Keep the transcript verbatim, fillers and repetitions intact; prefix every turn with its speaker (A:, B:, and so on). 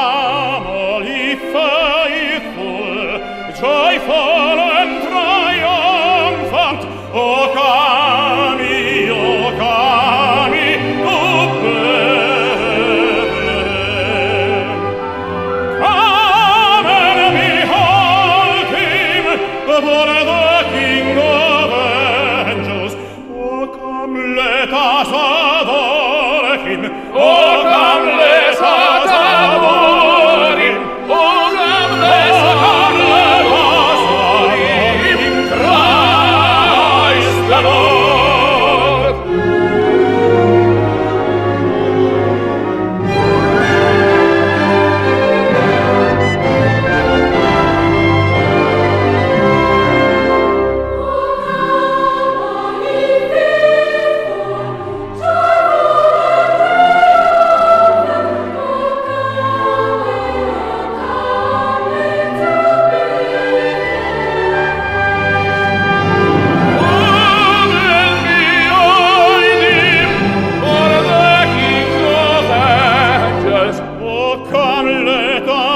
A: family faithful, joyful and triumphant, O cani, O cani, to Bethlehem. Come and behold him, born the King of angels. O come, let us adore him. O come, let us adore him. O come, let us adore him. Christ the Lord. Come, let us